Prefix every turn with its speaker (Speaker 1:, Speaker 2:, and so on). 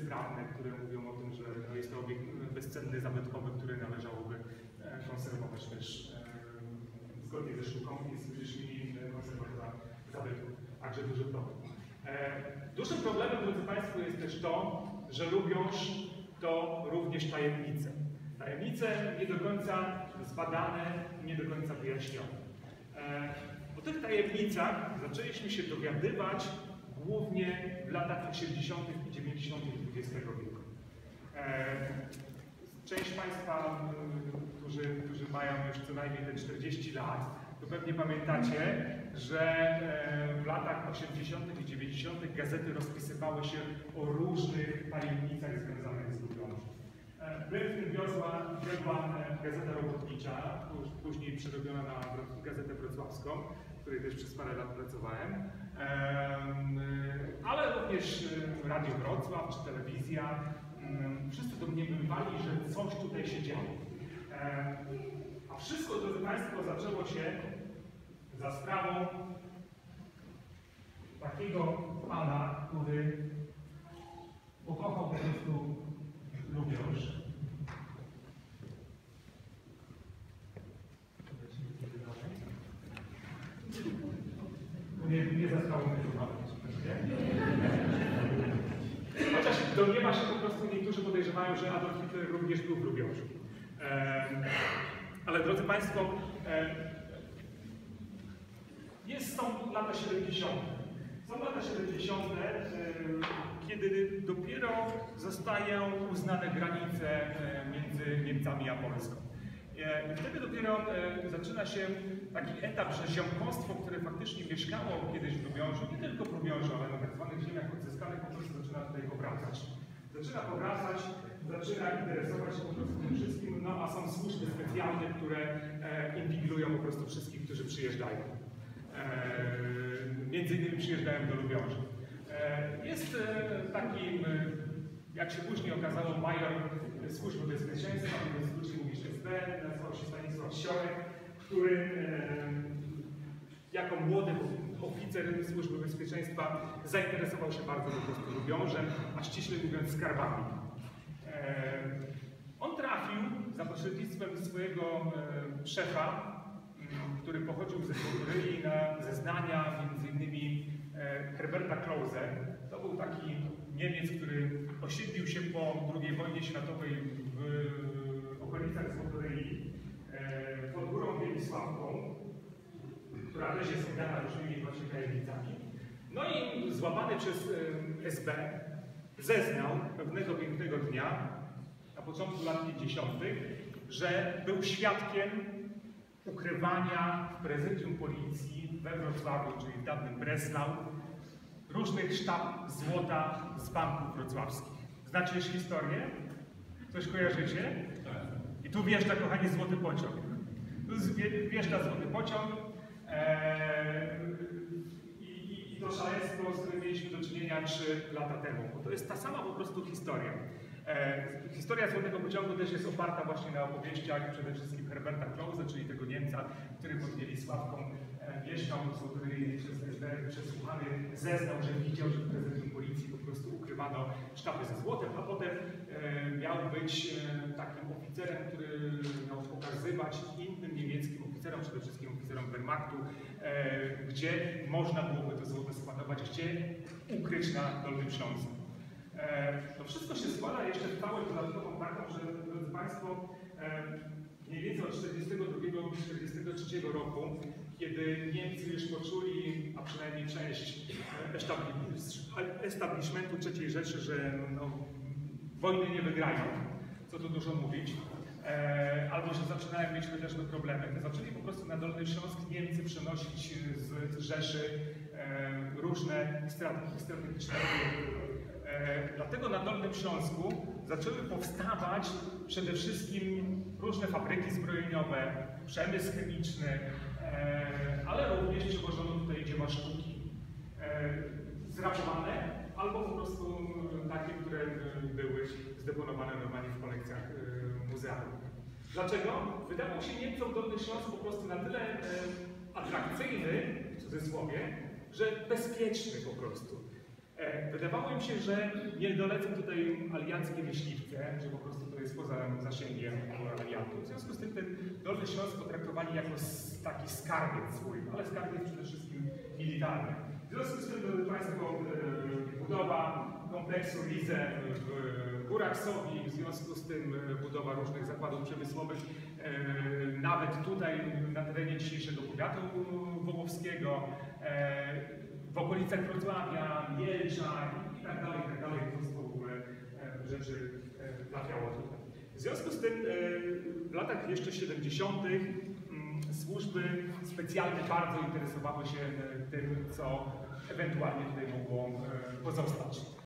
Speaker 1: prawne, które mówią o tym, że jest to obiekt bezcenny, zabytkowy, który należałoby konserwować też zgodnie ze sztuką i z wyższymi konserwatora zabytków. Także duży problem. Dużym problemem, drodzy Państwo, jest też to, że Lubiąż to również tajemnice. Tajemnice nie do końca zbadane i nie do końca wyjaśnione. O tych tajemnicach zaczęliśmy się dowiadywać głównie w latach 80. i 90. XX wieku. Część Państwa, którzy mają już co najmniej te 40 lat, to pewnie pamiętacie, że w latach 80. i 90. gazety rozpisywały się o różnych tajemnicach związanych z Lubiążem. Pręd w tym wiodła Gazeta Robotnicza, później przerobiona na Gazetę Wrocławską, w której też przez parę lat pracowałem, ale również Radio Wrocław czy telewizja. Wszyscy domniemywali, że coś tutaj się dzieje. A wszystko, drodzy Państwo, zaczęło się za sprawą takiego pana, który pokochał po prostu Lubiąż. Nie zastało mnie to chociaż domniema się po prostu, niektórzy podejrzewają, że Adolf Hitler również był w Lubiążu. Ale drodzy Państwo, są lata 70. Są lata 70., kiedy dopiero zostają uznane granice między Niemcami a Polską. I wtedy dopiero zaczyna się taki etap, że ziomkostwo, które faktycznie mieszkało kiedyś w Lubiążu, nie tylko w Lubiążu, ale na tak zwanych ziemiach odzyskanych, po prostu zaczyna tutaj powracać. Zaczyna interesować się po prostu tym wszystkim, no a są służby specjalne, które inwigilują po prostu wszystkich, którzy przyjeżdżają. Między innymi przyjeżdżają do Lubiąża. Jest taki, jak się później okazało, major Służby Bezpieczeństwa, który w skrócie mówi SB, nazywał się Stanisław Siorek, który jako młody oficer Służby Bezpieczeństwa zainteresował się bardzo po prostu Lubiążem, a ściśle mówiąc skarbami. On trafił za pośrednictwem swojego szefa, który pochodził ze Złotoryi, na zeznania m.in. Herberta Klause. To był taki Niemiec, który osiedlił się po II wojnie światowej w okolicach Złotoryi pod górą Wielisławką, która też jest oddana różnymi właśnie tajemnicami. No i złapany przez SB zeznał pewnego pięknego dnia, na początku lat 50., że był świadkiem ukrywania w prezydium policji we Wrocławiu, czyli w dawnym Breslau, różnych sztab złota z banków wrocławskich. Znacie już historię? Coś kojarzycie? I tu wjeżdża, kochani, złoty pociąg. Tu wjeżdża złoty pociąg i to szaleństwo, z którym mieliśmy do czynienia 3 lata temu. Bo to jest ta sama po prostu historia. Historia Złotego Pociągu też jest oparta właśnie na opowieściach przede wszystkim Herberta Klause, czyli tego Niemca, który pod Wielisławką mieszkał, który przez SB przesłuchany zeznał, że widział, że w prezydium policji po prostu ukrywano sztaby ze złotem, a potem miał być takim oficerem, który miał pokazywać innym niemieckim oficerom, przede wszystkim oficerom Wehrmachtu, gdzie można byłoby to złoto składować, gdzie ukryć na Dolnym Śląsku. To wszystko się składa jeszcze w całość dodatkową taką, że, drodzy Państwo, mniej więcej od 1942-1943 roku, kiedy Niemcy już poczuli, a przynajmniej część establishmentu III Rzeszy, że wojny nie wygrają, co tu dużo mówić, albo że zaczynają mieć chociażby problemy, to zaczęli po prostu na Dolny Śląsk Niemcy przenosić z Rzeszy różne strategiczne obiekty. Dlatego na Dolnym Śląsku zaczęły powstawać przede wszystkim różne fabryki zbrojeniowe, przemysł chemiczny, ale również przywożono tutaj dzieła sztuki zrabowane albo po prostu takie, które były zdeponowane normalnie w kolekcjach muzealnych. Dlaczego? Wydawał się Niemcom Dolny Śląsk po prostu na tyle atrakcyjny, w cudzysłowie, że bezpieczny po prostu. Wydawało im się, że nie dolecą tutaj alianckie myśliwce, że po prostu to jest poza zasięgiem aliantów. W związku z tym ten Dolny Śląsk potraktowali jako taki skarbiec swój, ale skarbiec przede wszystkim militarny. W związku z tym, drodzy Państwo, budowa kompleksu Rize w Górach Sowi, w związku z tym budowa różnych zakładów przemysłowych, nawet tutaj na terenie dzisiejszego powiatu wołowskiego, w okolicach Wrocławia, Mielcza i tak dalej, mnóstwo w ogóle rzeczy trafiało tutaj. W związku z tym w latach jeszcze 70. służby specjalne bardzo interesowały się tym, co ewentualnie tutaj mogło pozostać.